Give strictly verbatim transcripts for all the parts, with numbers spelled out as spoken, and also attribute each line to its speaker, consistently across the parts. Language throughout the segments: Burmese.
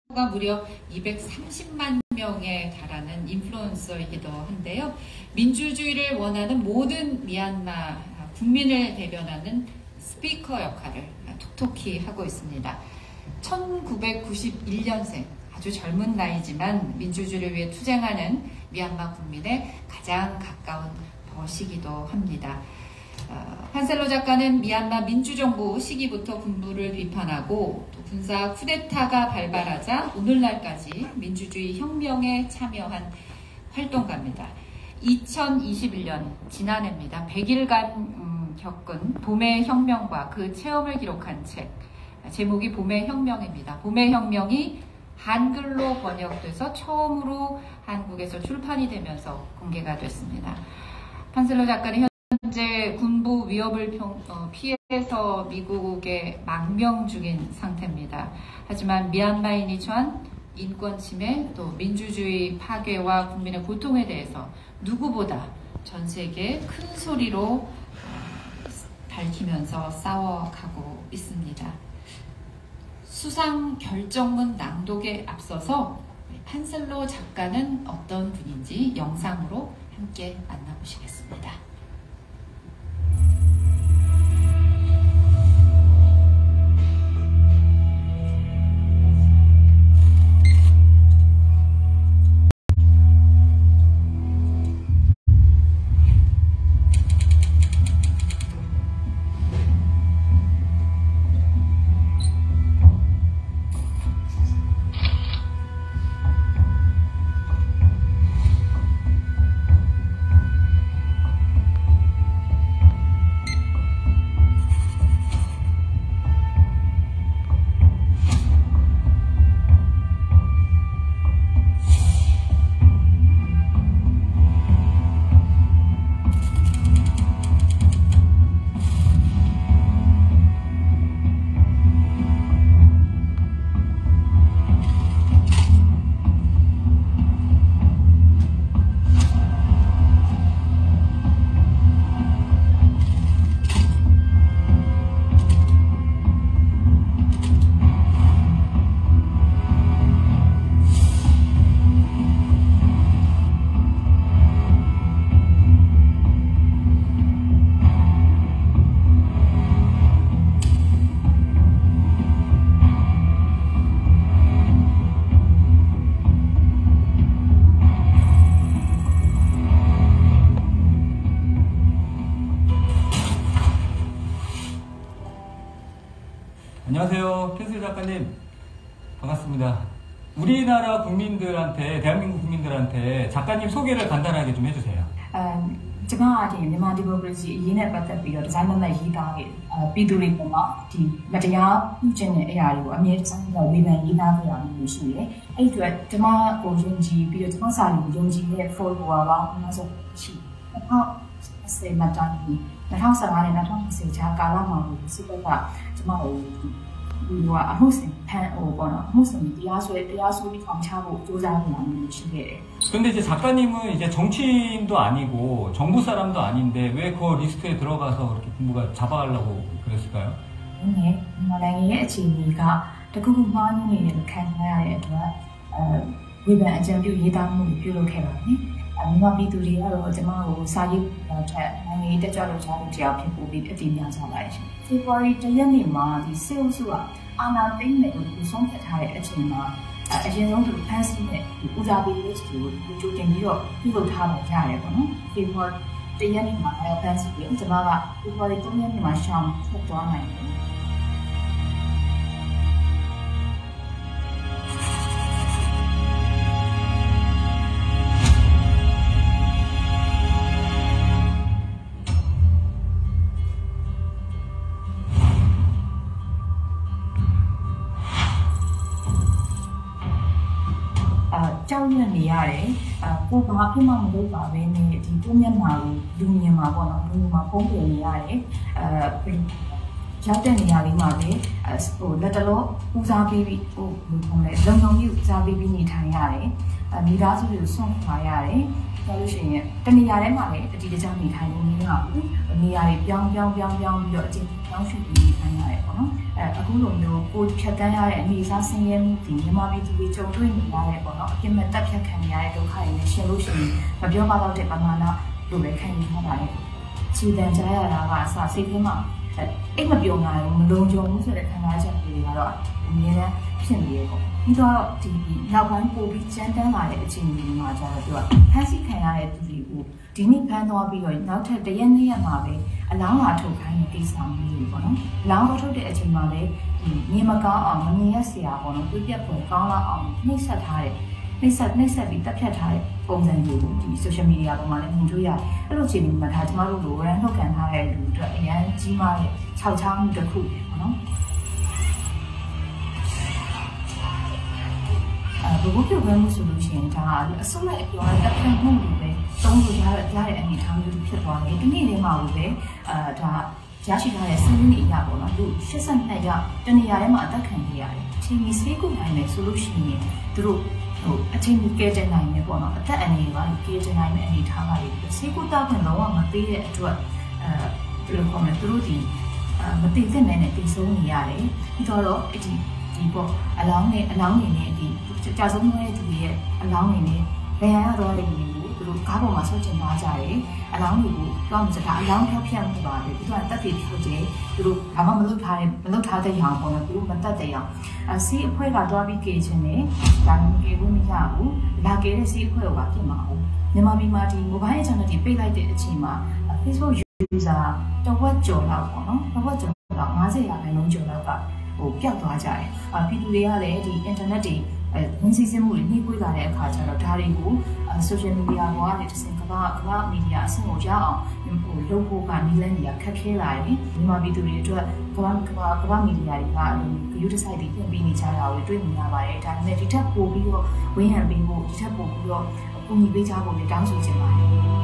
Speaker 1: 가 무려 이백삼십만 명에 달하는 인플루언서이기도 한데요. 민주주의를 원하는 모든 미얀마 국민을 대변하는 스피커 역할을 톡톡히 하고 있습니다. 천구백구십일 년생, 아주 젊은 나이지만 민주주의를 위해 투쟁하는 미얀마 국민의 가장 가까운 벗이기도 합니다. 어, 판셀로 작가는 미얀마 민주정부 시기부터 군부를 비판하고 또 군사 쿠데타가 발발하자 오늘날까지 민주주의 혁명에 참여한 활동가입니다. 이천이십일 년 지난해입니다. 백 일간 음, 겪은 봄의 혁명과 그 체험을 기록한 책, 제목이 봄의 혁명입니다. 봄의 혁명이 한글로 번역돼서 처음으로 한국에서 출판이 되면서 공개가 됐습니다. 판셀로 작가는 현재 군부 위협을 평, 어, 피해서 미국에 망명 중인 상태입니다. 하지만 미얀마인이 처한 인권 침해, 또 민주주의 파괴와 국민의 고통에 대해서 누구보다 전 세계에 큰 소리로 어, 밝히면서 싸워가고 있습니다. 수상 결정문 낭독에 앞서서 판셀로 작가는 어떤 분인지 영상으로 함께 만나보시겠습니다.
Speaker 2: 안녕하세요. 캔슬 작가님 반갑습니다. 우리나라 국민들한테, 대한민국 국민들한테 작가님 소개를 간단하게 좀 해주세요.
Speaker 3: 제가မြန်မာဒီမိုကရေစီအရေးနဲ့ပတ်သက်ပြီးတော့ဒီဇိုင်းမမတ်ရေးသားခဲ့ပြည်သူတွေပေါ်မှာဒီမတရားပြုကျင့်တဲ့အရာတွေကိုအမြဲတမ်းဝေဖန်ရေးသားကြရမျိုးရှိတယ်။အဲ့ဒီအတွက်ကျွန်မကိုယုံကြည်ပြီးတော့ကျွန်မစာတွေကိုယုံကြည်တဲ့ follower ပေါင်းအများဆုံးရှိတယ်။၂၀၁၀မှာတိုင်းပြီး၂၀၁၅နဲ့၂၀၂၀ကြားကာလမှာစစ်တပ်ကကျွန်မကိုဒီကအမှုစဉ်ဖန်ဟိုပေါ့နော်အမှုစဉ်တရားစွဲတရားစွဲပြီးထောင်ချဖို့ကြိုးစားနေတာမျိုးရှိခဲ့တယ်။
Speaker 2: 근데 이제 작가님은 이제 정치인도 아니고 정부 사람도 아닌데 왜 그 리스트에 들어가서 그렇게 군부가 잡아가려고 그랬을까요?
Speaker 3: 네, 나라의အခြေအနေကတခုခုမှားနေတယ်လို့ခံစားရတဲ့အတွက်အဲဝေဖန်အကြံပြုရေးသားမှုပြုလုပ်ခဲ့ပါတယ်။မြန်မာပြည်သူတွေကတော့ကျွန်မကိုစာရေးထက်နိုင်ငံရေးတက်ကြွလှုပ်ရှားသူတယောက်ဖြစ်ဖို့ပြီးအတည်များကြပါတယ်ရှင်။ ဖေဖော်ဝါရီတရက်နေ့မှာဒီစေအုပ်စုကအာဏာသိမ်းမယ်လို့ဆုံးဖြတ်ထားတဲ့အချိန်မှာအရင်ဆုံးသူဖန်ဆီးတဲ့ဦးစားပေးရေးတွေကိုကြိုတင်ပြီးတော့ပြုလုပ်ထားတာရတယ်ပေါ့နော်။ဖေဖော်ဝါရီတရက်နေ့မှာဖန်ဆီးပြီးကျွန်မကဖေဖော်ဝါရီသုံးရက်နေ့မှာရှောင်ထွက်သွားနိုင်တယ်။ကြောက်ရွံ့နေရတယ်အကိုဘာဖြစ်မှမလုပ်ပါပဲနဲ့ဒီကိုမျက်နှာကိုလူမြင်မှာပေါ့နော်လူမှာပုံပြနေရတယ်အဲရောက်တဲ့နေရာလေးမှာပဲဟိုလက်တလုံးဦးစားပေးပြီးဟိုဘယ်လိုလဲလုံလုံကြီးဦးစားပေးပြီးနေထိုင်ရတယ်အဲမိသားစုတွေကိုဆွန့်ခွာရတယ်ပြောလို့ရှိရင်တနေရာထဲမှာလည်းအတီးတကြောင်နေထိုင်နေနေရဘူးနေရာတွေပြောင်းပြောင်းပြောင်းပြောင်းပြီးတော့အချင်းပြောင်းရွှေ့ပြီးနေထိုင်ရတယ်ပေါ့နော်အဲအခုလိုမျိုးကိုဖြတ်တန်းရတဲ့အနေအစားဆင်းရဲမှုဒီမြန်မာပြည်သူတွေကြုံတွေ့နေရတဲ့ပေါ့နော်အပြစ်မဲ့တပ်ဖြတ်ခံနေရတဲ့ဒုက္ခတွေနဲ့ရှင်လို့ရှိရင်မပြောပါတော့တဲ့ပမာဏလိုပဲခံနေရပါတယ်ခြေတန်းကြားရတာကအစစိတ်ထဲမှာအိတ်မပြောနိုင်ဘူးမလုံးကြုံဘူးဆိုတဲ့ခံစားချက်တွေကတော့အမြဲတမ်းဖြစ်နေရပေါ့ပြီးတော့ဒီနောက်ပိုင်းပို့ပြီးကျန်းတန်းလာတဲ့အခြေအနေမှာကျတော့သူကဖန်ဆီးခံရတဲ့သူတွေကိုဒီနေ့ဖမ်းသွားပြီးတော့နောက်ထပ်တရက်နှစ်ရက်မှာပဲအလောင်းလာထုတ်ခိုင်းတဲ့ကိစ္စမျိုးတွေပေါ့နော်အလောင်းလာထုတ်တဲ့အချိန်မှာလည်းဒီမြင်မကောင်းအောင်မမြင်ရစရာပေါ့နော်ပြပြပွဲကောင်းလာအောင်နှိမ့်ဆက်ထားတဲ့နှိမ့်ဆက်နှိမ့်ဆက်ပြီးတက်ဖြတ်ထားတဲ့ပုံစံတွေကိုဒီ social media ပေါ်မှာလည်းမြင်တွေ့ရတယ်အဲ့လိုအခြေအနေမှာဒါကျမတို့လိုရန်ထုတ်ကန်ထားတဲ့လူတွေအရင်ကြီးမားတဲ့ခြောက်ချောင်းတစ်ခုပေါ့နော်ဘုဘပြုတ်ခွင့်မှုဆိုလို့ရှိရင်ဒါအစုလိုက်အပြောင်းတက်ဖြတ်မှုတွေပဲသုံးလို့ရတဲ့ကြားတဲ့အနေအထားမျိုးဖြစ်သွားတယ်ဒီနေ့လေးမှာပဲအာဒါရရှိထားတဲ့စီးရင်းတွေအရပေါ့နော်လူ၈၂ရောက်တနေရာထဲမှာအသက်ခံနေရတယ်အချိန်ကြီးစေးကုနိုင်မယ်ဆိုလို့ရှိရင်သူတို့ဟိုအချိန်ကြီးကဲတဲ့နိုင်မယ်ပေါ့နော်အသက်အနေပါကဲတဲ့နိုင်မယ်အနေထားပါလေစေးကုတောက်ခွင့်တော့မပေးတဲ့အတွက်အဲဘယ်လိုခေါ်မလဲသူတို့ဒီမတည်တဲ့နဲ့တည်ဆုံးနေရတယ်ပြီးတော့အဒီဒီပေါ့အလောင်းနဲ့အလောင်းနေနဲ့ဒီကြာဆုံးတဲ့သူရဲ့အလောင်းနေနဲ့ဘယ်ရတော့လိမ့်မယ်လို့သူတို့ကားပေါ်မှာဆွတ်ချင်သွားကြတယ်အလောင်းတွေကိုတော့မစကားအလောင်းဖြောက်ဖြတ်မှုပါပဲသူကတက်ပြီးဖြုတ်တယ်သူတို့ဘာမှမလုပ်ထားတဲ့မလုပ်ထားတဲ့ရောင်ပေါ့နော်သူတို့မတက်တဲ့ရောင်အစီအဖွဲကတော့ပြီးကေချင်တယ်ဒါမှမကေဘူးမရဘူးလာကေတဲ့စီအဖွဲကိုပါပြင်မှာဟုတ်မြန်မာပြည်မှာဒီ mobile channel တွေပိတ်လိုက်တဲ့အချိန်မှာ Facebook user တဝက်ကျော်လောက်ပေါ့နော်တဝက်ကျော်လောက်၅၀ရာခိုင်နှုန်းကျော်လောက်ကဟိုပျောက်သွားကြတယ်အပြည်သူတွေကလည်းဒီ internet တွေအဲဝင်စီစစ်မှုတွေနှိပ်ကွေးလာတဲ့အခါကျတော့ဒါတွေကို social media ပေါ်ကနေတစ်စင်ကမ္ဘာကမ္ဘာ media အဆင့်ကိုရအောင်ဟိုလုပ်ဖို့ကနည်းလမ်းတွေကခက်ခဲလာတယ်မြန်မာပြည်သူတွေအတွက်ကမ္ဘာကမ္ဘာကမ္ဘာ media တွေကဂရုတစိုက်တွေပြင်ပြီးနေကြတာကိုတွေ့နေရပါတယ်ဒါပေမဲ့ဒီထက်ပိုပြီးတော့ဝင်းရံပေးဖို့ဒီထက်ပိုပြီးတော့အကူအညီပေးကြဖို့လည်းတောင်းဆိုချင်ပါတယ်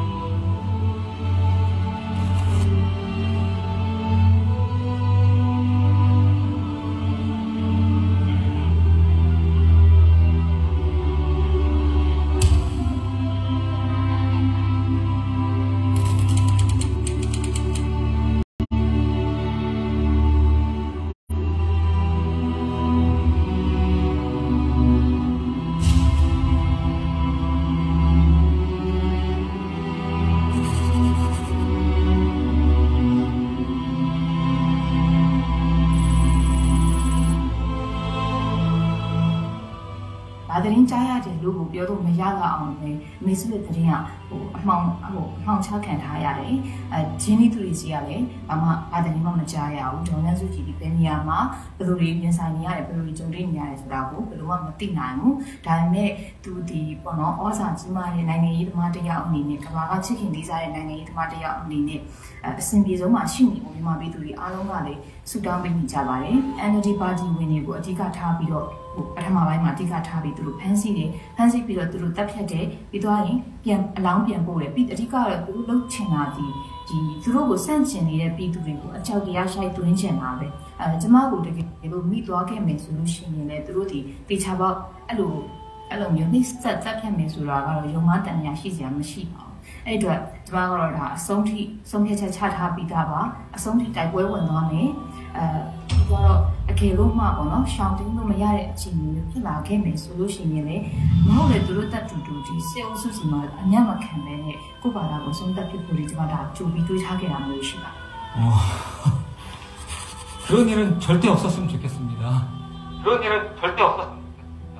Speaker 3: သတင်းကြားရတယ်လို့ကိုပြောလို့မရတော့အောင်လေမေစုရဲ့သတင်းကဟိုအမှောင်ဟိုအမှောင်ချခံထားရတယ်အဲဂျင်းနီသူတွေစီကလည်းဘာမှဘာသတင်းမှမကြားရဘူးဒေါ်နန်းစုကြည်ဒီဘယ်နေရာမှာဘယ်လိုတွေပြင်ဆိုင်နေရတယ်ဘယ်လိုတွေကြုံတွေ့နေရတယ်ဆိုတာကိုဘယ်လိုမှမသိနိုင်ဘူးဒါပေမဲ့သူဒီပေါ့နော်ဩဇာကြီးမားတဲ့နိုင်ငံရေးသမားတယောက်အနေနဲ့ကမ္ဘာကချစ်ခင်လေးစားတဲ့နိုင်ငံရေးသမားတယောက်အနေနဲ့အစဉ်ပြေဆုံးမှာရှိနေပုံမြန်မာပြည်သူတွေအားလုံးကလည်းစုတောင်းပေးနေကြပါတယ် N L D ပါတီဝင်တွေကိုအဓိကထားပြီးတော့ပထမပိုင်းမှာအဓိကထားပြီးသူတို့ဖမ်းဆီးတယ်ဖမ်းဆီးပြီးတော့သူတို့တပ်ဖြတ်တယ်ပြီးတော့ရင်ပြန်အလောင်းပြန်ပို့တယ်ပြီးအဓိကတော့သူတို့လှုပ်ချင်တာဒီဒီသူတို့ကိုစန့်ကျင်နေတဲ့ပြည်သူတွေကိုအကြောက်တရားရှိုက်သွင်းချင်တာပဲအဲကျမတို့တကယ်လို့မိသွားခဲ့မယ်ဆိုလို့ရှိရင်လည်းသူတို့ဒီတေချာပေါက်အဲ့လိုအဲ့လိုမျိုးနှိစက်တပ်ဖြတ်မယ်ဆိုတာကတော့ရုံမတန်ရာရှိစရာမရှိပါဘူးအဲ့အတွက်ကျမကတော့ဒါအဆုံးထိဆုံးဖြတ်ချက်ချထားပြီးသားပါအဆုံးထိတိုက်ပွဲဝင်သွားမယ်အဲဒီတော့အကယ်လို့မှပေါ့နော်ရှောင်းတင်းလို့မရတဲ့အခြေအနေမျိုးဖြစ်လာခဲ့မယ်ဆိုလို့ရှိရင်လည်းမဟုတ်လေသူတို့တက်တူတူဒီစေအုပ်စုစီမှာအညံ့မခံပဲနဲ့ကိုယ့်ဘာသာကိုဆုံးသက်ဖြစ်ဖို့ဒီကျမဒါကြိုပြီးတွေးထားခဲ့တာမျိုးရှိပါတယ်
Speaker 2: 그런 일은 절대 없었으면 좋겠습니다. 그런 일은 절대 없었으면 좋겠습니다.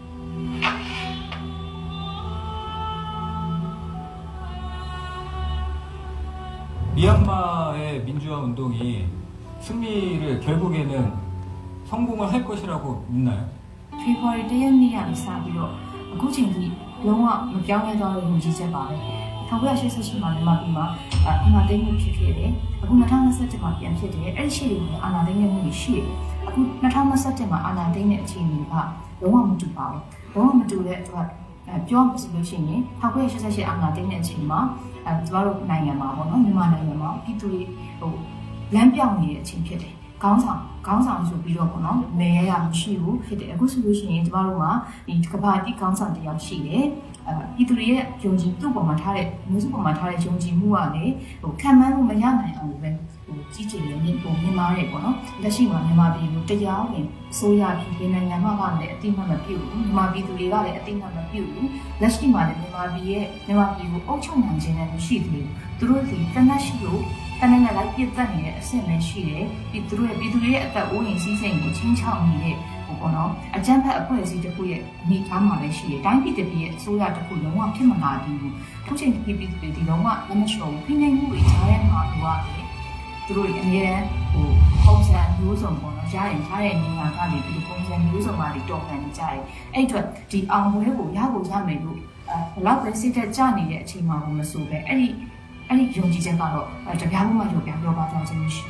Speaker 2: 미얀마의 민주화 운동이 승리를 결국에는 성공을 할 것이라고 믿나요?
Speaker 3: 페브루아리 일ရက်နေ့ကနေစပြီးတော့အခုချိန်ထိလုံးဝမပြောင်းလဲသွားတဲ့ယုံကြည်ချက်ပါပဲ၁၉၈၈မှာမြန်မာပြည်မှာအာဏာသိမ်းမှုဖြစ်ခဲ့တယ်အခု၂၀၂၁မှာပြန်ဖြစ်တယ်အဲ့ဒီရှိတွေအာဏာသိမ်းမှုတွေရှိတယ်အခု၂၀၂၁မှာအာဏာသိမ်းတဲ့အခြေအနေကလုံးဝမတူပါဘူးလုံးဝမတူတဲ့အတွက်ပြောမှဆိုလို့ရှိရင်၁၉၈၈အာဏာသိမ်းတဲ့အချိန်မှာအဲကျမတို့နိုင်ငံမှာပေါ့နော်မြန်မာနိုင်ငံမှာပြည်သူတွေဟိုလမ်းပြောင်းနေတဲ့အချိန်ဖြစ်တယ်ခေါင်းဆောင်ခေါင်းဆောင်ဆိုပြီးတော့ပေါ့နော်နေရရမရှိဘူးဖြစ်တယ်အခုဆိုလို့ရှိရင်ကျမတို့မှာဒီကမ္ဘာတိခေါင်းဆောင်တရားရှိတယ်အဲပြည်သူတွေရဲ့ယုံကြည်သူ့ပေါ်မှာထားတဲ့မျိုးစုပေါ်မှာထားတဲ့ယုံကြည်မှုကလည်းဟိုခံမှန်းလို့မရနိုင်အောင်ပဲဟိုကြီးကျယ်ရင်းပုံမြင်မာတယ်ပေါ့နော်လက်ရှိမှာမြန်မာပြည်ကိုတရားဝင်အစိုးရပြည်နိုင်ငံမှာကလည်းအတိအမှတ်မပြုဘူးမြန်မာပြည်သူတွေကလည်းအတိအမှတ်မပြုဘူးလက်ရှိမှာလည်းမြန်မာပြည်ရဲ့မြန်မာပြည်ကိုအုပ်ချုပ်နိုင်ခြင်းနဲ့မရှိသေးဘူးသူတို့ဒီတနက်ရှိလို့တနက်နဲ့လိုက်ပြတ်တက်နေတဲ့အဆင့်ပဲရှိတယ်ပြီးသူတို့ရဲ့ပြည်သူတွေရဲ့အသက်အိုးအိမ်စီးစိမ်ကိုချင်းချောက်နေတဲ့ဟိုပေါ့နော်အကြမ်းဖက်အဖွဲ့အစည်းတစ်ခုရဲ့အနေအထားမှာပဲရှိတယ်တိုင်းပြည်တစ်ပြည်ရဲ့အစိုးရတစ်ခုလုံးဝဖြစ်မလာသေးဘူးအခုချိန်ဒီပြည်သူတွေဒီလုံးဝလက်မလျှော်ဘူးဖိနှိပ်မှုတွေကြားထဲမှာသူကသူတို့အမြဲတမ်းဟိုပုံစံမျိုးစုံပေါ့နော်ရရင်ရတဲ့နေရာကနေပြီးပုံစံမျိုးစုံမှာတွေတော်ခံနေကြတယ်အဲ့အတွက်ဒီအောင်ပွဲကိုရဖို့ရမယ်လို့အဲဘလောက်ပဲစိတ်သက်ကြနေတဲ့အချိန်မှာမဆိုပဲအဲ့ဒီအဲ့ဒီယုံကြည်ချက်ကတော့တပြားမှမရောပြပြောပါတော့ခြင်းမရှိ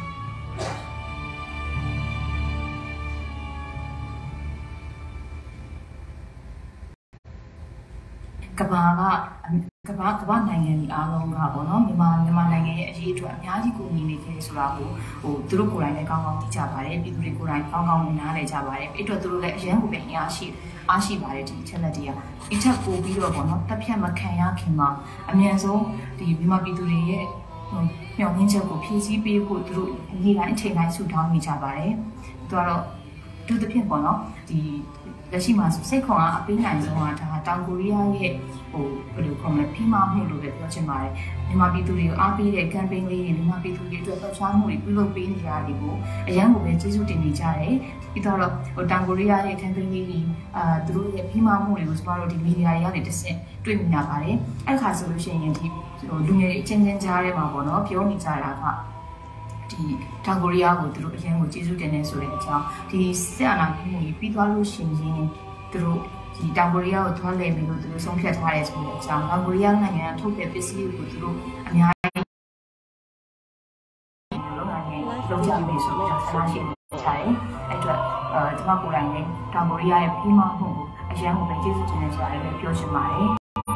Speaker 3: ကဘာကကဘာကဘာနိုင်ငံကြီးအားလုံးကပေါ့နော်မြန်မာမြန်မာနိုင်ငံရဲ့အရေးအတွက်အများကြီးကိုညီနေတယ်ဆိုတာကိုဟိုသူတို့ကိုယ်တိုင်လည်းကောင်းကောင်းသိကြပါတယ်ပြည်သူတွေကိုယ်တိုင်ကောင်းကောင်းနားလည်ကြပါတယ်အဲ့အတွက်သူတို့လည်းအရန်ကိုပဲအားရှိအားရှိပါတယ်ဒီချက်လက်တွေကဒီချက်ပို့ပြီးတော့ပေါ့နော်တက်ဖြတ်မခံရခင်မှာအမြန်ဆုံးဒီမြန်မာပြည်သူတွေရဲ့ညှော်နှင်းချက်ကိုဖြည့်ဆည်းပေးဖို့သူတို့ဒီတိုင်းအချိန်တိုင်းဆူတောင်းနေကြပါတယ်သူကတော့သူတစ်ဖြစ်ပေါ့နော်ဒီလက်ရှိမှာစိတ်ခွန်အားအပေးနိုင်ဆုံးကဒါတောင်ကိုရီးယားရဲ့ဟိုဘယ်လိုခေါ်မလဲဖိမမှုလို့ပဲပြောချင်ပါတယ်မြန်မာပြည်သူတွေကိုအားပေးတဲ့ campaign လေးတွေမြန်မာပြည်သူတွေအတွက်လှုပ်ရှားမှုတွေပြုလုပ်ပေးနေကြတာတွေကိုအရန်ကိုပဲကျေးဇူးတင်နေကြတယ်ပြီးတော့ဟိုတောင်ကိုရီးယားရဲ့ campaign လေးတွေအာသူတို့ရဲ့ဖိမမှုတွေကိုကျမတို့ဒီမီဒီယာတွေကနေတစ်ဆင့်တွေ့မြင်ရပါတယ်အဲ့ခါဆိုလို့ရှိရင်ဒီဟိုလူငယ်တွေအချင်းချင်းကြားထဲမှာပေါ့နော်ပြောနေကြတာကဒီတောင်ကိုရီးယားကိုသူတို့အရင်ကိုကျေးဇူးတင်နေဆိုတဲ့အကြောင်းဒီစစ်အာဏာသိမ်းမှုကြီးပြီးသွားလို့ရှိရင်သူတို့ဒီတောင်ကိုရီးယားကိုထွက်လည်ပြီးလို့သူတို့ဆုံးဖြတ်ထားရဲဆိုတဲ့အကြောင်းတောင်ကိုရီးယားနိုင်ငံကထုတ်တဲ့ပစ္စည်းတွေကိုသူတို့အများကြီးလုံးဝနဲ့လုံးချပြီးဆိုပြီးတော့ဆန္ဒရှိနေကြတယ်အဲ့တော့အဲကျွန်မကိုယ်တိုင်လည်းတောင်ကိုရီးယားရဲ့ဖိမမှုကိုအရင်ကပဲကျေးဇူးတင်နေကြတယ်လို့ပြောချင်ပါတယ်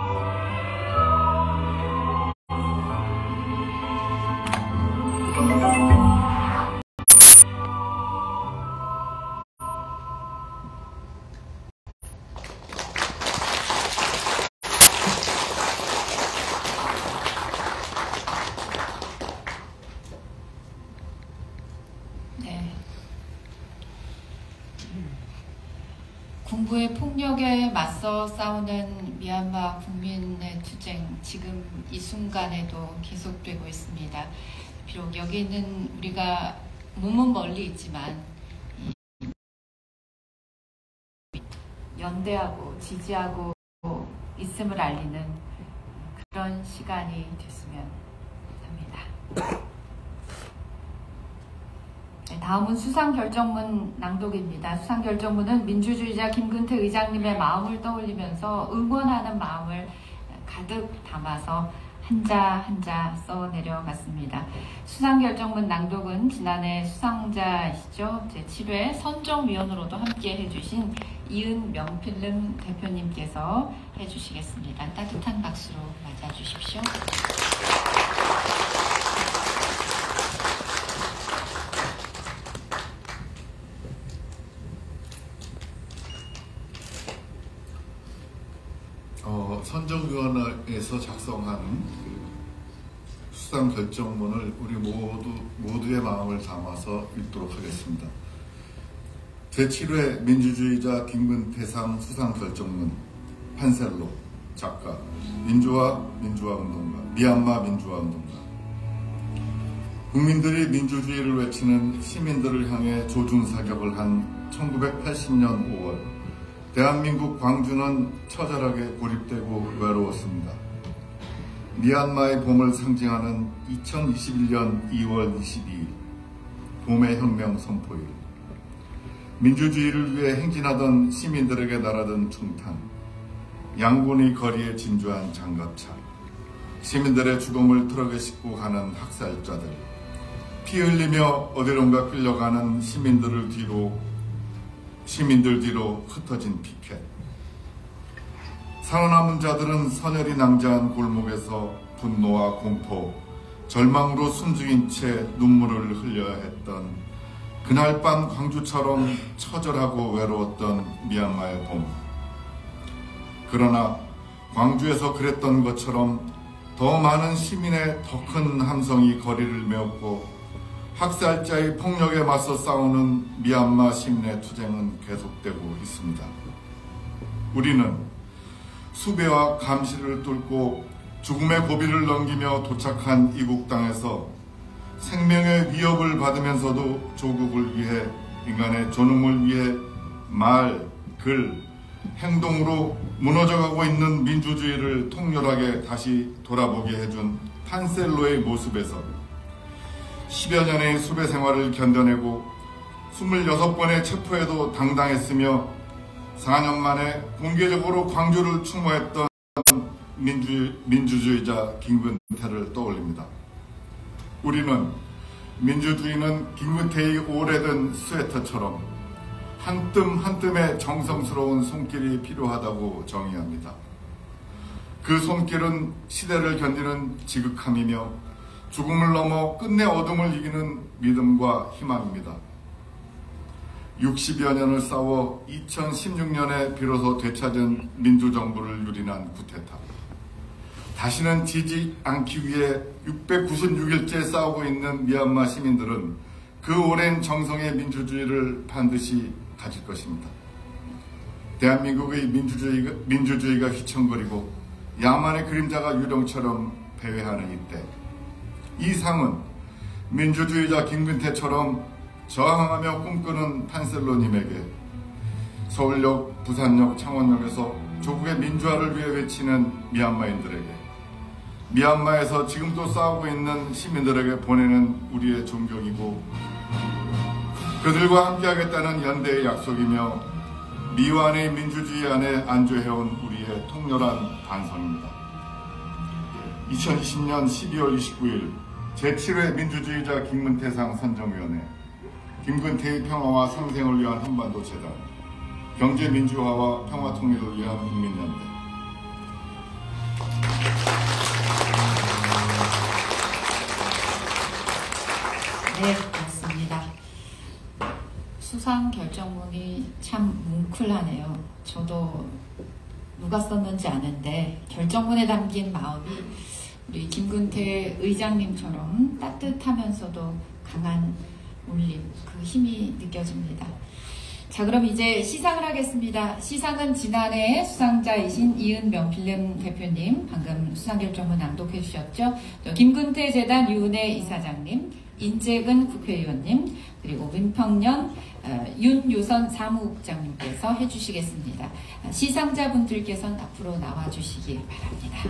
Speaker 1: 군부의 폭력에 맞서 싸우는 미얀마 국민의 투쟁 지금 이 순간에도 계속되고 있습니다. 비록 여기 있는 우리가 몸은 멀리 있지만 연대하고 지지하고 있음을 알리는 그런 시간이 됐으면 합니다. 네, 다음은 수상결정문 낭독입니다. 수상결정문은 민주주의자 김근태 의장님의 마음을 떠올리면서 응원하는 마음을 가득 담아서 한자 한자 써 내려갔습니다. 수상결정문 낭독은 지난해 수상자이시죠. 제칠 회 선정위원으로도 함께 해주신 이은 명필름 대표님께서 해주시겠습니다. 따뜻한 박수로 맞아주십시오.
Speaker 4: 어, 선정위원회에서 작성한 그 수상 결정문을 우리 모두, 모두의 마음을 담아서 읽도록 하겠습니다. 제칠 회 민주주의자 김근태상 수상 결정문 판셀로 작가 민주화 민주화운동가 미얀마 민주화운동가 국민들이 민주주의를 외치는 시민들을 향해 조준사격을 한 천구백팔십 년 오월 대한민국 광주는 처절하게 고립되고 외로웠습니다. 미얀마의 봄을 상징하는 이천이십일 년 이월 이십이일 봄의 혁명 선포일 민주주의를 위해 행진하던 시민들에게 날아든 총탄 양군이 거리에 진주한 장갑차 시민들의 죽음을 트럭에 싣고 가는 학살자들 피 흘리며 어디론가 끌려가는 시민들을 뒤로 시민들 뒤로 흩어진 피켓 살아남은 자들은 서늘이 낭자한 골목에서 분노와 공포, 절망으로 숨죽인 채 눈물을 흘려야 했던 그날 밤 광주처럼 처절하고 외로웠던 미얀마의 봄. 그러나 광주에서 그랬던 것처럼 더 많은 시민의 더 큰 함성이 거리를 메웠고 학살자의 폭력에 맞서 싸우는 미얀마 시민의 투쟁은 계속되고 있습니다. 우리는 수배와 감시를 뚫고 죽음의 고비를 넘기며 도착한 이국 땅에서 생명의 위협을 받으면서도 조국을 위해, 인간의 존엄을 위해 말, 글, 행동으로 무너져가고 있는 민주주의를 통렬하게 다시 돌아보게 해준 판셀로의 모습에서 십여 년의 수배 생활을 견뎌내고 스물여섯 번의 체포에도 당당했으며 사 년 만에 공개적으로 광주를 추모했던 민주, 민주주의자 김근태를 떠올립니다. 우리는 민주주의는 김근태의 오래된 스웨터처럼 한 뜸 한 뜸의 정성스러운 손길이 필요하다고 정의합니다. 그 손길은 시대를 견디는 지극함이며 죽음을 넘어 끝내 어둠을 이기는 믿음과 희망입니다. 육십여 년을 싸워 이천십육 년에 비로소 되찾은 민주정부를 유린한 쿠데타. 다시는 지지 않기 위해 육백구십육 일째 싸우고 있는 미얀마 시민들은 그 오랜 정성의 민주주의를 반드시 가질 것입니다. 대한민국의 민주주의가, 민주주의가 휘청거리고 야만의 그림자가 유령처럼 배회하는 이때, 이 상은 민주주의자 김근태처럼 저항하며 꿈꾸는 판셀로님에게, 서울역, 부산역, 창원역에서 조국의 민주화를 위해 외치는 미얀마인들에게, 미얀마에서 지금도 싸우고 있는 시민들에게 보내는 우리의 존경이고 그들과 함께하겠다는 연대의 약속이며 미완의 민주주의 안에 안주해온 우리의 통렬한 반성입니다. 이천이십 년 십이월 이십구일 제칠 회 민주주의자 김근태상 선정위원회, 김근태의 평화와 상생을 위한 한반도 재단, 경제민주화와 평화통일을 위한 국민연대.
Speaker 1: 네, 맞습니다. 수상 결정문이 참 뭉클하네요. 저도 누가 썼는지 아는데 결정문에 담긴 마음이 우리 김근태 의장님처럼 따뜻하면서도 강한 울림, 그 힘이 느껴집니다. 자, 그럼 이제 시상을 하겠습니다. 시상은 지난해 수상자이신 이은명 필름 대표님 방금 수상결정문 낭독해 주셨죠. 또 김근태 재단 유은혜 이사장님, 인재근 국회의원님, 그리고 민평년 어, 윤유선 사무국장님께서 해주시겠습니다. 시상자분들께서는 앞으로 나와주시기 바랍니다.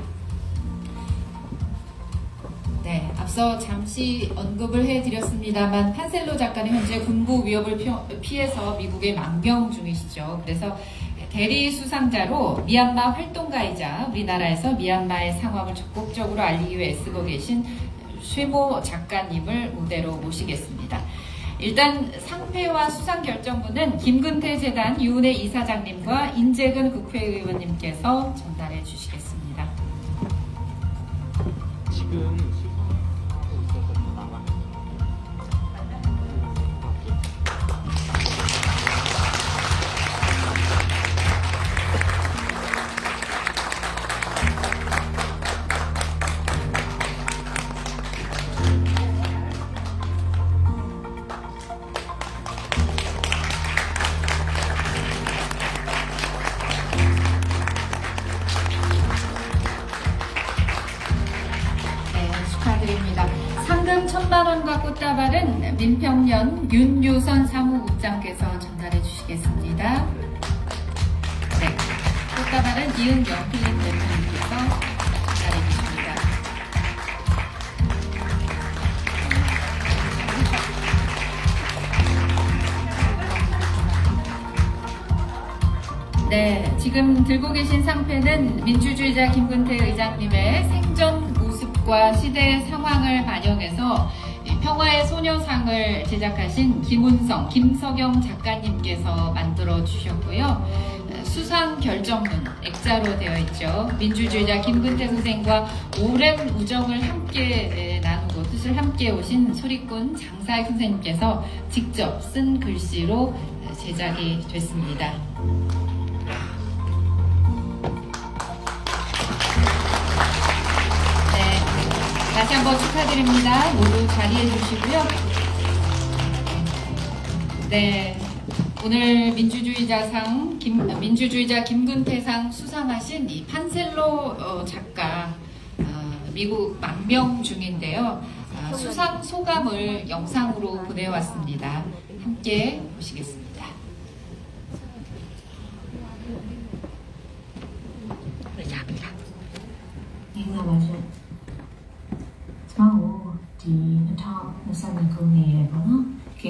Speaker 1: 네, 앞서 잠시 언급을 해드렸습니다만 판셀로 작가는 현재 군부 위협을 피해서 미국에 망명 중이시죠. 그래서 대리 수상자로 미얀마 활동가이자 우리나라에서 미얀마의 상황을 적극적으로 알리기 위해 애쓰고 계신 쇠모 작가님을 무대로 모시겠습니다. 일단 상패와 수상결정문은 김근태 재단 유은혜 이사장님과 인재근 국회의원님께서 전달해 주시겠습니다.
Speaker 5: 지금
Speaker 1: 천만 원과 꽃다발은 민평년 윤유선 사무국장께서 전달해 주시겠습니다. 네, 꽃다발은 이은명 필름 대표님께서 전달해 주십니다. 네, 지금 들고 계신 상패는 민주주의자 김근태 의장님의 생전 모습과 시대의 상황을 반영해서 평화의 소녀상을 제작하신 김운성, 김석영 작가님께서 만들어 주셨고요. 수상 결정문 액자로 되어 있죠. 민주주의자 김근태 선생과 오랜 우정을 함께 나누고 또 뜻을 함께 오신 소리꾼 장사익 선생님께서 직접 쓴 글씨로 제작이 됐습니다. 네, 다시 한번 축하드립니다. 모두 자리해 주시고요. 네, 오늘 민주주의자상 김, 민주주의자 김근태상 수상하신 이 판셀로 어, 작가 어, 미국 망명 중인데요. 어, 수상 소감을 영상으로 보내왔습니다. 함께 보시겠습니다.
Speaker 3: 인사하죠. 저하고 이천이십삼 년에 보나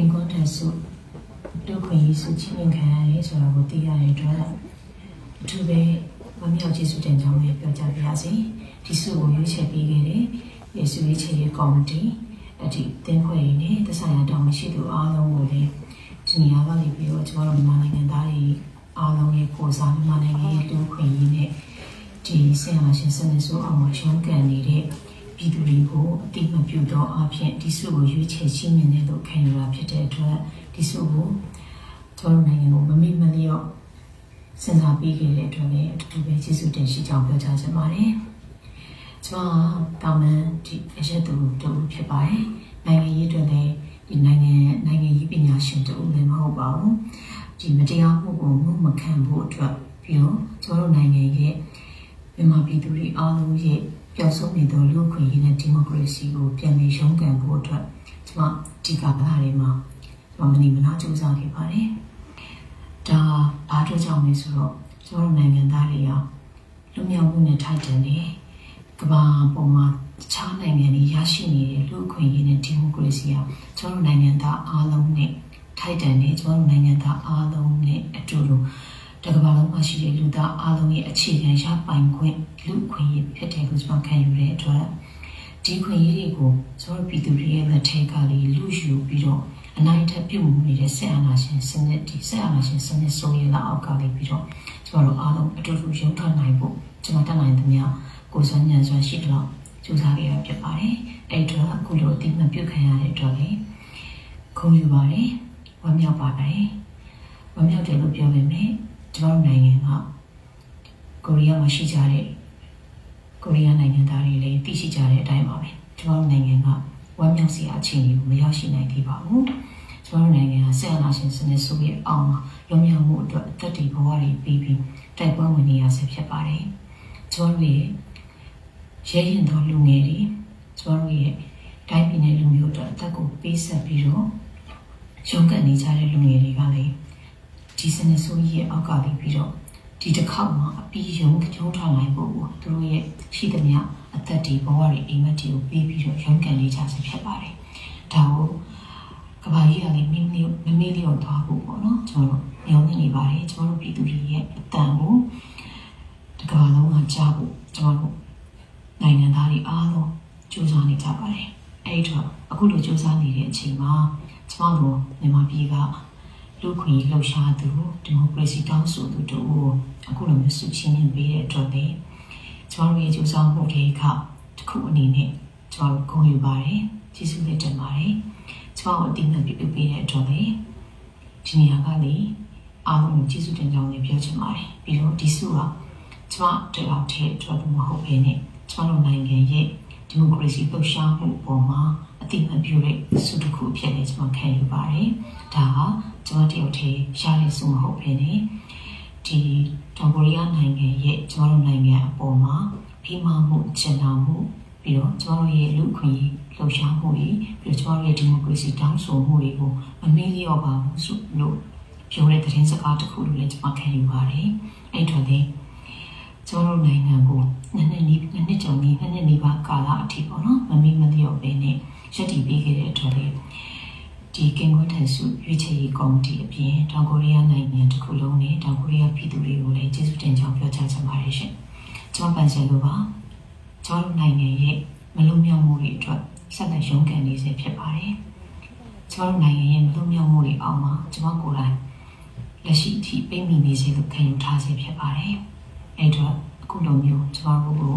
Speaker 3: 김건태수လူခွင့်ရေးဆု ချီးမြှင့်ခံရတယ်ဆိုတာကိုသိရတဲ့အတွက်အထူးပဲဝမ်းမြောက်ကျေးဇူးတင်ကြောင်းလည်းပြောကြားပါရစေ။ဒီဆုကိုရွေးချယ်ပေးခဲ့တဲ့ယေရှုရွေးချယ်ရေးကော်မတီအဒီတင်ဖွဲ့ရင်းနဲ့တဆိုင်ရာတောင်းမရှိသူအားလုံးကိုလည်းဒီနေရာကနေပြီးတော့ကျွန်တော်တို့မြန်မာနိုင်ငံသားတွေအားလုံးရဲ့ကိုယ်စားမြန်မာနိုင်ငံရဲ့လူခွင့်ရေးနဲ့ဒီဆင်ဟာရှင်စနစ်ဆိုအောင်ရှုံးကန်နေတဲ့ပြည်သူတွေကိုအတိအမှပြုတော့အဖြစ်ဒီဆုကိုရွေးချယ်ချီးမြှင့်တဲ့လို့ခံယူတာဖြစ်တဲ့အတွက်ဒီဆုကိုကျွန်တော်နိုင်ငံကိုမမိမလျော့စဉ်းစားပြီးခဲ့တဲ့အတွက်လည်းအထူးပဲကျေးဇူးတင်ရှိကြောင်းပြောကြားချင်ပါတယ်။ကျွန်တော်တောင်မန်ဒီအရက်တူတူဖြစ်ပါတယ်။နိုင်ငံရေးအတွက်လည်းဒီနိုင်ငံနိုင်ငံရေးပညာရှင်တူလည်းမဟုတ်ပါဘူး။ဒီမတရားမှုကိုမခံဖို့အတွက်ပြီးတော့ကျွန်တော်နိုင်ငံရဲ့မြန်မာပြည်သူတွေအားလုံးရဲ့ပျောက်ဆုံးနေသောလူ့အခွင့်အရေးနဲ့ဒီမိုကရေစီကိုပြန်လည်ရုန်းကန်ဖို့အတွက်ကျွန်မဒီကဘာတွေမှာကျွန်မမနီမနာကြိုးစားခဲ့ပါတယ်။ဒါဘာတို့ကြောင့်လဲဆိုတော့ကျွန်တော်နိုင်ငံသားတွေရောလူမျိုးမှုနဲ့ထိုက်တန်နေကမ္ဘာပေါ်မှာတခြားနိုင်ငံတွေရရှိနေတဲ့လူ့အခွင့်အရေးနဲ့ဒီမိုကရေစီကကျွန်တော်နိုင်ငံသားအားလုံးနဲ့ထိုက်တန်နေကျွန်တော်နိုင်ငံသားအားလုံးနဲ့အတူတူတကမ္ဘာလုံးမှာရှိတဲ့လူသားအားလုံးရဲ့အခြေခံရပိုင်ခွင့်လူ့ခွင့်ရေးဖြစ်တဲ့ကိုကျွန်တော်ခံယူတဲ့အတွက်ဒီခွင့်ရေးတွေကိုကျွန်တော်ပြည်သူတွေရဲ့လက်ထက်ကလေးလူယူပြီးတော့အနိုင်ထက်ပြုမှုနေတဲ့ဆက်အာဏာရှင်စနစ်ဒီဆက်အာဏာရှင်စနစ်ဆိုရင်လည်းအောက်ကလေးပြီးတော့ကျွန်တော်တို့အားလုံးအတူတူရုန်းထွက်နိုင်ဖို့ကျွန်တော်တတ်နိုင်သမျှကိုယ်စွမ်းဉာဏ်စွမ်းရှိတော့ကြိုးစားခဲ့ရဖြစ်ပါတယ်အဲ့တော့အခုလိုအတိအမှပြုခံရတဲ့အတွက်လည်းခုံယူပါတယ်ဝမ်းမြောက်ပါတယ်ဝမ်းမြောက်တယ်လို့ပြောပေမဲ့ကျွန်တော်နိုင်ငံကကိုရီးယားမှာရှိကြတဲ့ကိုရီးယားနိုင်ငံသားတွေလည်းသိရှိကြတဲ့အတိုင်းပါပဲကျွန်တော်နိုင်ငံကဝမ်းမြောက်စရာအခြေအနေကိုမရောက်ရှိနိုင်သေးပါဘူးကျွန်တော်နိုင်ငံကဆက်အနာရှင်စနစ်ဆိုရဲ့အောက်မှာလွန်မြောက်မှုအတွက်အသက်တွေဘဝတွေပြီးပြီးတိုက်ပွဲဝင်နေရဆဲဖြစ်ပါတယ်ကျွန်တော်ရဲ့ရဲရင်တော်လူငယ်တွေကျွန်တော်ရဲ့တိုင်းပြည်နယ်လူမျိုးတို့အသက်ကိုပေးဆက်ပြီးတော့ရုန်းကန်နေကြတဲ့လူငယ်တွေကလည်းဒီစနစ်ဆိုရဲ့အောက်ကလေးပြီးတော့ဒီတစ်ခေါက်မှာအပြီးရုံးထုံးထားနိုင်ဖို့သူတို့ရဲ့ရှိသမျှအသက်တွေဘဝတွေအိမ်မက်တွေကိုပေးပြီးတော့ရုန်းကန်နေကြဆဲဖြစ်ပါတယ်ဒါကိုကဘာကြီးကလည်းမိမိမမေ့လျော့သွားဖို့ပေါ့နော်ကျွန်တော်ညောင်းနေပါတယ်ကျွန်တော်တို့ပြည်သူတွေရဲ့အတန်ကိုတကဘာလုံးကကြားဖို့ကျွန်တော်တို့နိုင်ငံသားတွေအားလုံးကြိုးစားနေကြပါတယ်အဲ့တော့အခုလိုကြိုးစားနေတဲ့အချိန်မှာကျွန်တော်တို့မြန်မာပြည်ကလူခွင့်လှုပ်ရှားသူဒီမိုကရေစီတောင်းဆိုသူတို့အခုလိုမျိုးစုချင်းမြင်ပေးတဲ့အတွက်လည်းကျွန်တော်ရဲ့ကြိုးစားမှုတွေကတစ်ခုအနေနဲ့ကျွန်တော်ဂုဏ်ယူပါတယ်ကျေးဇူးလည်းတင်ပါတယ်ကျွန်တော်အတိအမှန်ပြုပေးတဲ့အတွက်လည်းဒီနေရာကလည်းအားလုံးကျေးဇူးတင်ကြောင်းလည်းပြောချင်ပါတယ်ပြီးတော့ဒီစုကကျွန်တော်တယောက်တည်းအတွက်မဟုတ်ဘဲနဲ့ကျွန်တော်နိုင်ငံရဲ့ဒီမိုကရေစီလှုပ်ရှားမှုပေါ်မှာအတိအမှန်ပြုတဲ့စုတစ်ခုဖြစ်နေကျွန်တော်ခံယူပါတယ်ဒါကကျွန်တော်တယောက်တည်းရှားရစုမဟုတ်ဘဲနဲ့ဒီတောင်ကိုရီးယားနိုင်ငံရဲ့ကျွန်တော်နိုင်ငံအပေါ်မှာဖိမမှုချင်နာမှုပြီးတော့ကျွန်တော်ရဲ့လူ့ခွင့်လှုပ်ရှားမှုတွေပြီးတော့ကျွန်တော်ရဲ့ဒီမိုကရေစီတောင်းဆိုမှုတွေကိုမမေ့လျော့ပါဘူးဆိုလို့ပြောတဲ့သတင်းစကားတစ်ခုလိုလည်းကျွန်မခံယူပါတယ်အဲ့တော့လေကျွန်တော်နိုင်ငံကိုနှစ်နှစ်နီးနှစ်နှစ်ကျော်နီးနှစ်နှစ်နီးပါးကာလအထိပေါ့နော်မမေ့မလျော့ပဲနဲ့ရက်တည်ပေးခဲ့တဲ့အတွက်လေဒီကင်ကွန်းထန်စုရွေးချယ်ရေးကော်မတီအပြင်တောင်ကိုရီးယားနိုင်ငံတစ်ခုလုံးနဲ့တောင်ကိုရီးယားပြည်သူတွေကိုလည်းကျေးဇူးတင်ကြောင်းပြောကြားချင်ပါတယ်ရှင်ကျွန်တော်ပန်ဆယ်လိုပါကျွန်တော်နိုင်ငံရဲ့မလုံမြောက်မှုတွေအတွက်ဆက်လက်ရုန်းကန်နေစေဖြစ်ပါတယ်ကျွန်တော်နိုင်ငံရဲ့မလုံမြောက်မှုတွေအောက်မှာကျွန်တော်ကိုယ်တိုင်လက်ရှိအထိပိတ်မိနေစေလို့ခံယူထားစေဖြစ်ပါတယ်အဲ့တော့အခုလိုမျိုးကျွန်တော်တို့ကို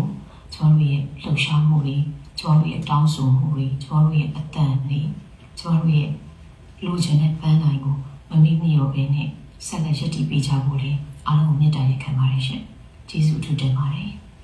Speaker 3: ကျွန်တော်တို့ရဲ့လှုပ်ရှားမှုတွေကျွန်တော်တို့ရဲ့တောင်းဆိုမှုတွေကျွန်တော်တို့ရဲ့အတန်တွေကျွန်တော်တို့ရဲ့လူချင်တဲ့ပန်းတိုင်းကိုမမိမိရောပဲနဲ့ဆက်လက်ရည်တည်ပေးကြဖို့လေအားလုံးကိုမြတ်တာရက်ခံပါတယ်ရှင်ကျေးဇူးအထူးတင်ပါတယ်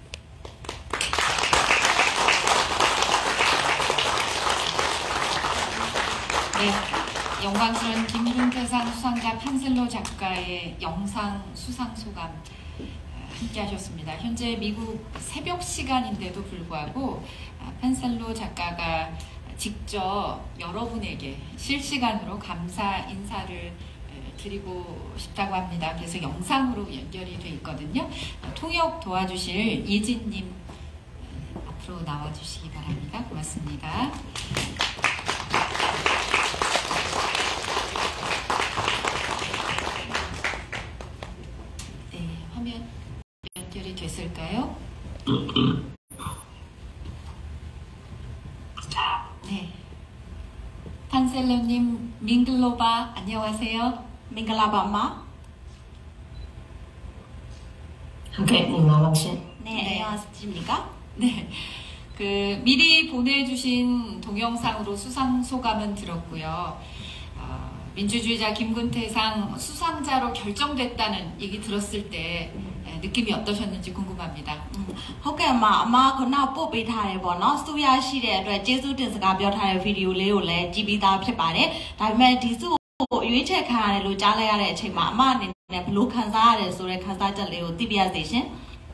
Speaker 1: 네, 영광스러운 김근태상 수상자 판셀로 작가의 영상 수상 소감 함께 하셨습니다. 현재 미국 새벽 시간인데도 불구하고 판셀로 작가가 직접 여러분에게 실시간으로 감사 인사를 드리고 싶다고 합니다. 그래서 영상으로 연결이 돼 있거든요. 통역 도와주실 이진님 앞으로 나와주시기 바랍니다. 고맙습니다. 네, 화면 연결이 됐을까요? 네. 판셀로님, 민글로바 안녕하세요. 민글라바마.
Speaker 3: 오케이, 민글라바신.
Speaker 1: 네, 안녕하십니까? 네. 그 미리 보내주신 동영상으로 수상 소감은 들었고요. 어, 민주주의자 김근태상 수상자로 결정됐다는 얘기 들었을 때 느낌이 어떠셨는지 궁금합니다.
Speaker 5: ဟုတ်ကဲ့မှာအမကနောက်ပို့ပေးထားတယ်ပေါ့နော်စူရရှိတဲ့အတွက်ကျေးဇူးတင်စကားပြောထားတဲ့ဗီဒီယိုလေးကိုလည်းကြည့်ပြီးသားဖြစ်ပါတယ်ဒါပေမဲ့ဒီစုကိုရွေးချယ်ခံရတယ်လို့ကြားလိုက်ရတဲ့အချိန်မှာအမအနေနဲ့ဘလို့ခံစားရတယ်ဆိုတဲ့ခံစားချက်လေးကိုသိပြရစေရှင်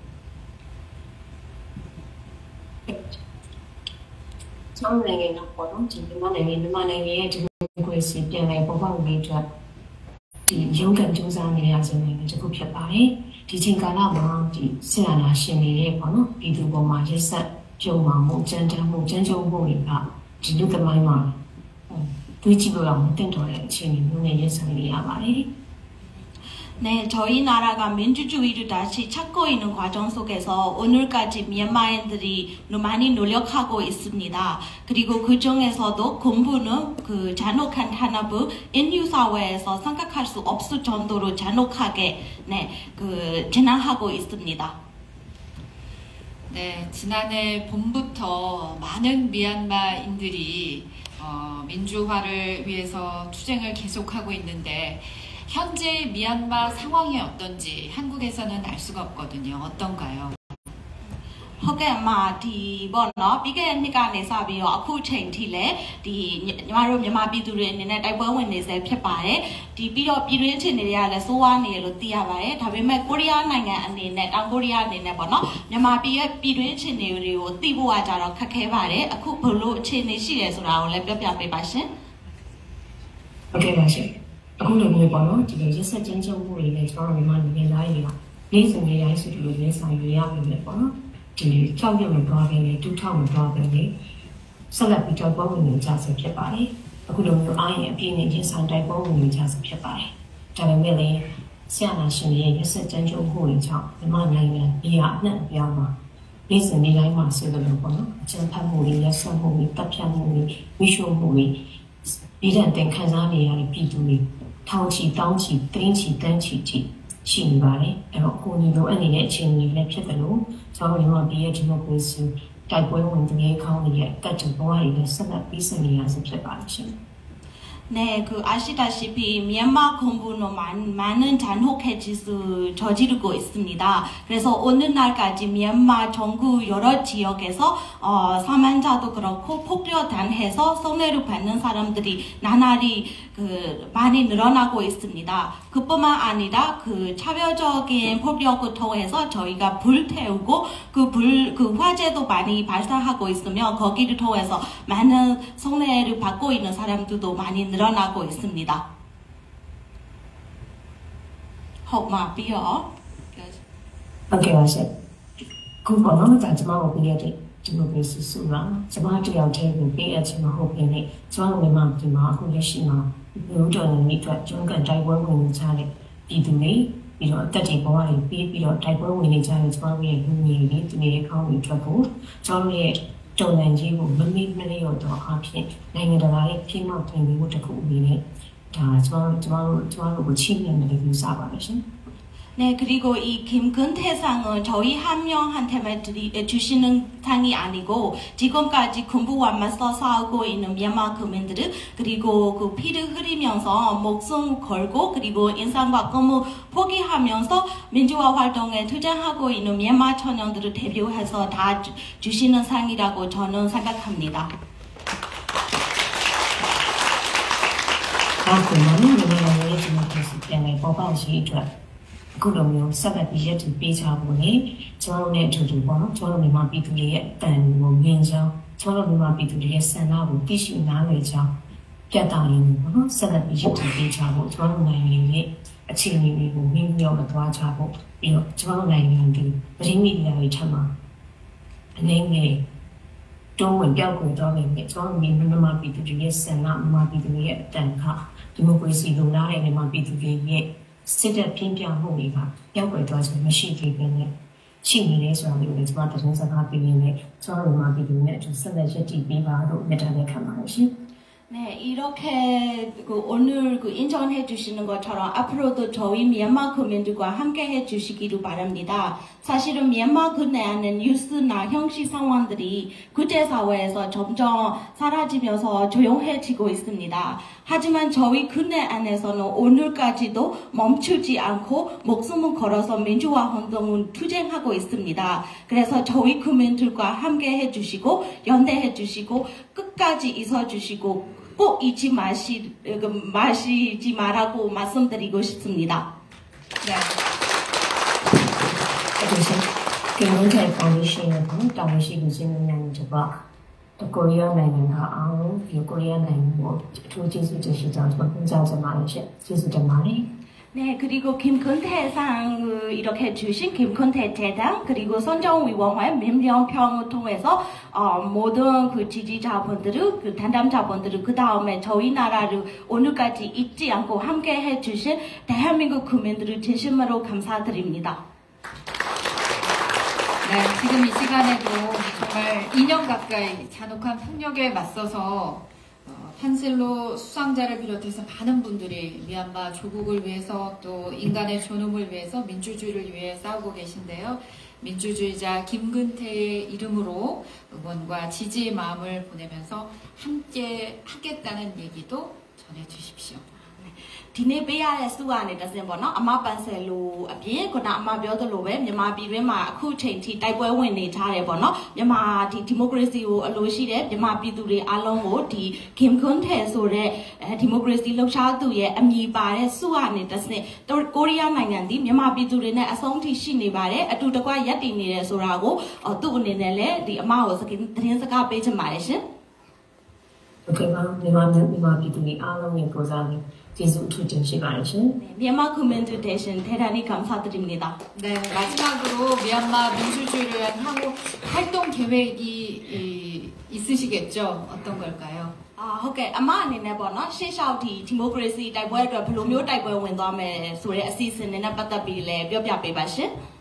Speaker 3: ကျွန်တော်နိုင်ငံတော့ပေါ့နော်ဒီမြန်မာနိုင်ငံမြန်မာနိုင်ငံရဲ့ဒီမိုကရေစီပြန်လည်ပေါ်ပေါက်ရေးအတွက်ဒီရုန်းကန်ကြိုးစားနေရခြင်းတွေတခုဖြစ်ပါတယ်ဒီချိန်ကာလမှာဒီဆရာနာရှင်တွေရဲ့ပေါ့နော်ပြည်သူပေါ်မှာရက်ဆက်ကြုံမှာမှုကြမ်းတမ်းမှုကြမ်းကြုတ်မှုတွေကဒီလူသမိုင်းမှာတွေးကြည့်လို့တော့မတင်တော်တဲ့အခြေအနေမျိုးနဲ့ရက်ဆိုင်နေရပါတယ်
Speaker 5: 네, 저희 나라가 민주주의를 다시 찾고 있는 과정 속에서 오늘까지 미얀마인들이 많이 노력하고 있습니다. 그리고 그 중에서도 군부는 그 잔혹한 탄압을 인류 사회에서 생각할 수 없을 정도로 잔혹하게 네, 그 진행하고 있습니다.
Speaker 1: 네, 지난해 봄부터 많은 미얀마인들이 어, 민주화를 위해서 투쟁을 계속하고 있는데 현재 미얀마 상황이 어떤지 한국에서는 알 수가 없거든요. 어떤가요?
Speaker 5: ဟုတ်ကဲ့အမဒီပေါ့နော်ပြီးခဲ့တဲ့နှစ်ကနေစပြီးတော့အခုချိန်ထိလဲဒီညီမတို့မြန်မာပြည်သူတွေအနေနဲ့တိုက်ပွဲဝင်နေစေဖြစ်ပါတယ်ဒီပြီးတော့ပြည်တွင်းအခြေအနေတွေကလည်းစိုးဝါးနေရလို့သိရပါတယ်ဒါပေမဲ့ကိုရီးယားနိုင်ငံအနေနဲ့တောင်ကိုရီးယားအနေနဲ့ပေါ့နော်မြန်မာပြည်ရဲ့ပြည်တွင်းအခြေအနေတွေကိုသိဖို့ကကြတော့ခက်ခဲပါတယ်အခုဘလို့အခြေအနေရှိတယ်ဆိုတာကိုလည်းပြောပြပေးပါရှင်
Speaker 3: ဟုတ်ကဲ့ပါရှင်အခုလိုမျိုးပေါ့နော်ဒီလိုရက်ဆက်ကျန်းကျုံမှုတွေနဲ့ကျွန်တော်တို့မြန်မာနိုင်ငံသားတွေကနေ့စဉ်နေ့တိုင်းဆိုဒီလိုရေးဆိုင်ရရပြီလေပေါ့နော်ဒီကြောက်ရွံ့မသွားဘဲနဲ့တူထောက်မသွားဘဲနဲ့ဆက်လက်ပြီးတော့ပုံဝင်နေကြဆင်ဖြစ်ပါတယ်အခုလိုမျိုးအားရင်အပြည့်နဲ့ရင်ဆိုင်တိုက်ပုံဝင်နေကြဆင်ဖြစ်ပါတယ်ဒါပေမဲ့လည်းဆရာနာရှင်ရဲ့ရက်ဆက်ကျန်းကျုံမှုတွေကြောင့်မြန်မာနိုင်ငံပြည်အနှံ့အပြားမှာနေ့စဉ်နေ့တိုင်းမှာဆိုလို့ပေါ့နော်အကျဉ်းဖတ်မှုတွေရက်ဆက်မှုတွေတပ်ဖြတ်မှုတွေမိရှုမှုတွေပြည်ထောင်တင်ခံစားနေရတဲ့ပြည်သူတွေထောင်ချီတောင်းချီတင်းချီတန်းချီချီရှိနေပါတယ်အဲ့တော့ကိုညီလိုအပ်နေတဲ့အခြေအနေတွေလည်းဖြစ်တယ်လို့ကျွန်တော်တို့ဒီရဲ့ဒီမိုကရေစီတိုက်ပွဲဝင်တဲ့ခေါင်းတွေရဲ့တက်ကြွဘဝတွေလည်းဆက်လက်ပြီးဆက်နေရဆင်ဖြစ်ပါတယ်ရှင်
Speaker 5: 네, 그 아시다시피 미얀마 군부는 많은, 많은 잔혹해 짓을 저지르고 있습니다. 그래서 오늘날까지 미얀마 전국 여러 지역에서 어, 사망자도 그렇고 폭력 당해서 손해를 받는 사람들이 나날이 그 많이 늘어나고 있습니다. 그뿐만 아니라 그 차별적인 폭력을 통해서 저희가 불 태우고 그 불, 그 화재도 많이 발사하고 있으며 거기를 통해서 많은 손해를 받고 있는 사람들도 많이 늘어나고 있습니다. 혹마 비어?
Speaker 3: 오케이, 맞아요. 그 번호는 다 저만 비어야 돼. 저만 비어 수수라. 저만 또 양태고 비어 저만 호빈이. 저만 왜만 비마 하고 열심히 요저는 이거 중간 자이버ဝင်ကြတဲ့ပြည်သူတွေပြီးတော့တက်တီဘဝတွေပြီးပြီးတော့တိုက်ပွဲဝင်နေကြတဲ့ကျွန်တော်ရဲ့လူငယ်တွေသူတွေရဲ့ခေါင်းတွေထွက်ဖို့ကျွန်တော်ရဲ့တုံ့ပြန်ခြင်းကိုမမေ့မလျော့တော့အဖြစ်နိုင်ငံတကာရဲ့ဖိမှောက်တင်ပြီးမှုတစ်ခုအနေနဲ့ဒါကျွန်တော်ကျွန်တော်တို့ကျွန်တော်တို့ကိုချိမြတ်နေလို့ယူဆပါမယ်ရှင်
Speaker 5: 네, 그리고 이 김근태상은 저희 한 명한테만 드리, 주시는 상이 아니고 지금까지 군부와 맞서 싸우고 있는 미얀마 국민들 그리고 그 피를 흐리면서 목숨 걸고 그리고 인상과 꿈을 포기하면서 민주화 활동에 투쟁하고 있는 미얀마 청년들을 대표해서 다 주, 주시는 상이라고 저는 생각합니다.
Speaker 6: 다음은 우리나라의 디모크라시 때문에 법안 시절ခုလိုမျိုးဆက်လက်ပြီးရည်တည်ပေးချဖို့လေကျွန်တော်တို့နဲ့အတူတူပေါ့နော်ကျွန်တော်တို့မြန်မာပြည်သူတွေရဲ့အတန်ကိုမြင်ချောင်းကျွန်တော်တို့မြန်မာပြည်သူတွေရဲ့ဆန္ဒကိုသိရှိနားလည်ချောင်းပြတ်တောက်ရင်းပေါ့နော်ဆက်လက်ပြီးရည်တည်ပေးချဖို့ကျွန်တော်တို့နိုင်ငံရဲ့အခြေအနေတွေကိုမြင်ပြောမသွားချဖို့ပြီးတော့ကျွန်တော်တို့နိုင်ငံဒီပြည်မီဒီယာတွေထက်မှာအနေငယ်တုံးဝင်ပြောက်ကုန်တော့နေပြီကျွန်တော်တို့မြန်မာပြည်သူတွေရဲ့ဆန္ဒမြန်မာပြည်သူတွေရဲ့အတန်ခဒီမိုကရေစီလိုလားတဲ့မြန်မာပြည်သူတွေရဲ့စစ်တပ်ပြင်းပြမှုတွေကပြောက်ွယ်သွားခြင်းမရှိသေးဘဲနဲ့ရှိနေတယ်ဆိုတာမျိုးလည်းကျွန်တော်သတင်းစကားပေးရင်းနဲ့ကျွန်တော်တို့မှာပြည်သူနဲ့အတူဆက်လက်ရည်တည်ပေးပါလို့မြတ်တာနဲ့ခံပါတယ်ရှင်။
Speaker 5: 네, 이렇게 그 오늘 그 인정해 주시는 것처럼 앞으로도 저희 미얀마 국민들과 함께 해 주시기를 바랍니다. 사실은 미얀마 근내에는 뉴스나 형식 상황들이 국제사회에서 점점 사라지면서 조용해지고 있습니다. 하지만 저희 근내 안에서는 오늘까지도 멈추지 않고 목숨을 걸어서 민주화 운동을 투쟁하고 있습니다. 그래서 저희 국민들과 함께 해주시고 연대해 주시고 끝까지 있어 주시고 꼭 잊지 마시, 마시지 말라고 말씀드리고 싶습니다.
Speaker 1: 네.
Speaker 6: ဒီလိုကဖောင်ဒေးရှင်းရဲ့တာဝန်ရှိသူချင်းများတို့ကကိုရီးယားနိုင်ငံကအောင်ဒီကိုရီးယားနိုင်ငံကိုအထူးကျေးဇူးတင်ရှိကြောင်းကျွန်တော်ပြောကြပါမယ်ရှင်ကျေးဇူးတင်ပါတယ်
Speaker 5: 네, 그리고 김근태상 이렇게 주신 김근태 재단 그리고 선정위원회 민병평을 통해서 어, 모든 그 지지자분들을 그 담당자분들을 그 다음에 저희 나라를 오늘까지 잊지 않고 함께 해주신 대한민국 국민들을 진심으로 감사드립니다.
Speaker 1: 네, 지금 이 시간에도 정말 이 년 가까이 잔혹한 폭력에 맞서서 판셀로 수상자를 비롯해서 많은 분들이 미얀마 조국을 위해서 또 인간의 존엄을 위해서 민주주의를 위해 싸우고 계신데요. 민주주의자 김근태의 이름으로 응원과 지지의 마음을 보내면서 함께 하겠다는 얘기도 전해주십시오.
Speaker 5: ဒီနေ့ပေးရတဲ့စုကနေတစင်ပေါ့နော်အမပန်ဆယ်လိုအပြင်ခုနအမပြောသလိုပဲမြန်မာပြည်တွင်းမှာအခုချိန်ထိတိုက်ပွဲဝင်နေကြတယ်ပေါ့နော်မြန်မာဒီဒီမိုကရေစီကိုအလိုရှိတဲ့မြန်မာပြည်သူတွေအားလုံးကိုဒီဂင်ခွန်းထဲဆိုတဲ့ဒီမိုကရေစီလှုပ်ရှားသူရဲ့အမည်ပါတဲ့စုကနေတစင်ကိုရီးယားနိုင်ငံဒီမြန်မာပြည်သူတွေနဲ့အဆုံးထိရှိနေပါတယ်အတူတကွရပ်တည်နေတယ်ဆိုတာကိုသူ့အနေနဲ့လည်းဒီအမကိုသတင်းစကားပေးချင်ပါတယ်ရှင်
Speaker 6: Okay, ma'am.မြန်မာမြန်မာပြည်သူတွေအားလုံးရဲ့ကိုစားပြီးကျေးဇူးအထူးတင်ရှိပါတယ်ရှင်
Speaker 5: 미얀마 코멘트 대신 대단히 감사드립니다.
Speaker 1: 네, 마지막으로 미얀마 민주주의를 위한 향후 활동 계획이 있으시겠죠? 어떤 걸까요?
Speaker 5: 아, 오케이. 아마 안에는 뭐나 시샤우티 디모크라시 다이버에도 블루묘 다이버에 원다음에 소리 아시스는 빠따비래 뼈뼈뼈바시.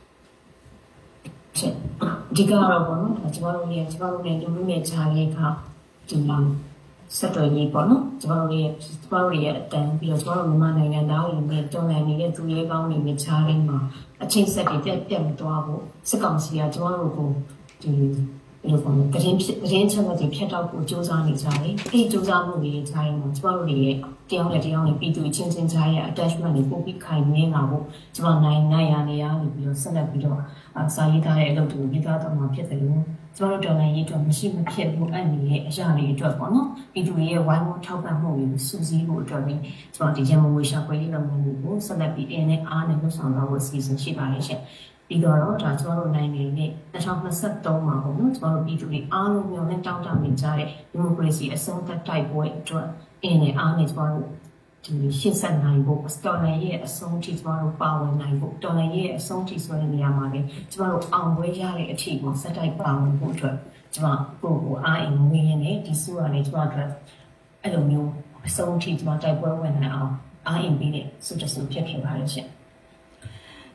Speaker 6: ဒီကတော့ပေါ့နော်ကျွန်တော်တို့ရဲ့ကျွန်တော်တို့ရဲ့လူမှုရဲ့ဂျာရေးကဒီဆက်တော်ကြီးပေါ့နော်ကျွန်တော်တို့ရဲ့ကျွန်တော်တို့ရဲ့အတန်ပြီးတော့ကျွန်တော်တို့မြန်မာနိုင်ငံသားတွေနဲ့တုံ့ပြန်နေတဲ့သူရဲကောင်းတွေနဲ့ခြားရင်းမှာအချိန်ဆက်တွေပြတ်ပြတ်မသွားဘူးစစ်ကောင်စီကကျွန်တော်တို့ကိုဒီလိုပေါ့နော်တရင်တရင်ချက်တွေဖြတ်တော့ကိုစူးစမ်းနေကြတယ်အဲ့စူးစမ်းမှုတွေခြားရင်းမှာကျွန်တော်တို့ရဲ့တရားနဲ့တရားနဲ့ပြည်သူအချင်းချင်းခြားရ attachment တွေပို့ပြီးခိုင်နေလာဖို့ကျွန်တော်နိုင်နိုင်ရနေရပြီးတော့ဆက်လက်ပြီးတော့စာရေးထားတဲ့အလုပ်တွေကိုပြီးသားတော့မှဖြစ်တယ်လို့ကျွန်တော်တို့နိုင်ငံရေးအတွက်မရှိမဖြစ်ဘူးအဲ့ဒီရဲ့အရာတွေအတွက်ပေါ့နော်ပြည်သူရဲ့ဝိုင်းဝန်းထောက်ပံ့မှုတွေကိုစုစည်းဖို့အတွက်ပြီးကျွန်တော်ဒီရမငွေရှာဖွေရေးလုပ်ငန်းတွေကိုဆက်လက်ပြီးအင်းနဲ့အားနဲ့လှုပ်ဆောင်တော့ဖို့အစီအစဉ်ရှိပါတယ်ရှင်ပြီးတော့ဒါကျွန်တော်တို့နိုင်ငံနဲ့၂၀၂၃မှာပေါ့နော်ကျွန်တော်တို့ပြည်သူတွေအားလုံးမျိုးနဲ့တောင်းတနေကြတဲ့ဒီမိုကရေစီအဆုံးသတ်တိုက်ပွဲအတွက်အင်းနဲ့အားနဲ့ကျွန်တော်တို့ဒီရှင်းဆက်နိုင်ဖို့တော်လှန်ရေးအဆုံးထိကျွန်တော်တို့ပါဝင်နိုင်ဖို့တော်လှန်ရေးအဆုံးထိဆိုတဲ့နေရာမှာလည်းကျွန်တော်တို့အောင်ပွဲရတဲ့အထိကိုစက်တိုက်ပါဝင်ဖို့အတွက်ကျွန်တော်ကိုကိုအားအင်ငွေရင်းနဲ့ဒီစုရနဲ့ကျွန်တော်တို့အဲ့လိုမျိုးအဆုံးထိကျွန်တော်တိုက်ပွဲဝင်နိုင်အောင်အားအင်ပေးတဲ့စုတစုဖြစ်ခဲ့ပါတယ်ရှင်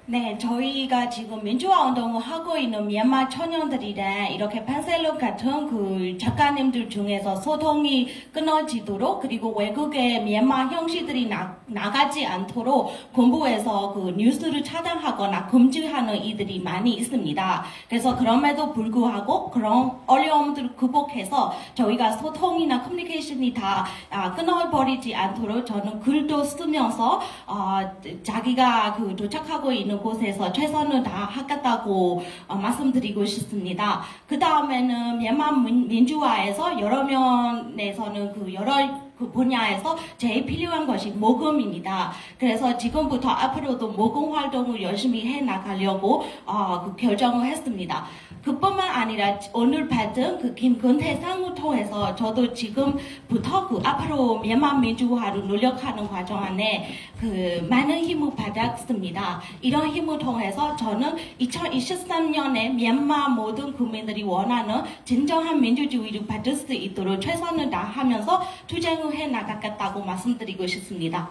Speaker 5: 네, 저희가 지금 민주화 운동을 하고 있는 미얀마 청년들이랑 이렇게 판셀럽 같은 그 작가님들 중에서 소통이 끊어지도록 그리고 외국의 미얀마 형식들이 나, 나가지 않도록 공부해서 그 뉴스를 차단하거나 금지하는 이들이 많이 있습니다. 그래서 그럼에도 불구하고 그런 어려움들을 극복해서 저희가 소통이나 커뮤니케이션이 다 아, 끊어버리지 않도록 저는 글도 쓰면서 어, 자기가 그 도착하고 있는 곳에서 최선을 다하겠다고 어, 말씀드리고 싶습니다. 그 다음에는 미얀마 민주화에서 여러 면에서는 그 여러 그 분야에서 제일 필요한 것이 모금입니다. 그래서 지금부터 앞으로도 모금 활동을 열심히 해 나가려고 어, 그 결정을 했습니다. 그뿐만 아니라 오늘 받은 그 김근태 상을 통해서 저도 지금부터 그 앞으로 미얀마 민주화를 노력하는 과정 안에 그 많은 힘을 받았습니다. 이런 힘을 통해서 저는 이천이십삼 년에 미얀마 모든 국민들이 원하는 진정한 민주주의를 받을 수 있도록 최선을 다하면서 투쟁을 해 나가겠다고 말씀드리고 싶습니다.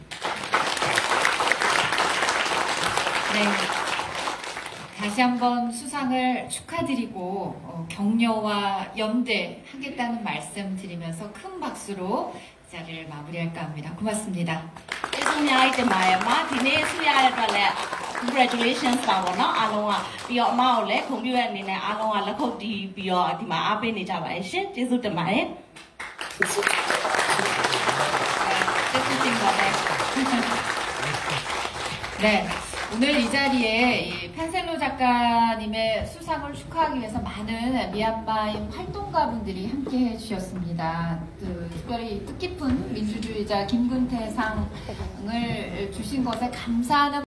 Speaker 1: 네. 다시 한번 수상을 축하드리고 어, 격려와 연대하겠다는 말씀 드리면서 큰 박수로 이 자리를 마무리할까 합니다. 고맙습니다.
Speaker 5: Congratulations ပါဗောနော်အားလုံးကပြီးတော့အမကိုလည်းခွန်ပြုရတဲ့အနေနဲ့အားလုံးကလက်ခုပ်တီးပြီးတော့ဒီမှာအားပေးနေကြပါတယ်ရှင်ကျေးဇူးတင်ပါတယ်
Speaker 1: 네, 오늘 이 자리에 이 판셀로 작가님의 수상을 축하하기 위해서 많은 미얀마의 활동가분들이 함께 해주셨습니다. 그, 특별히 뜻깊은 민주주의자 김근태 상을 주신 것에 감사하는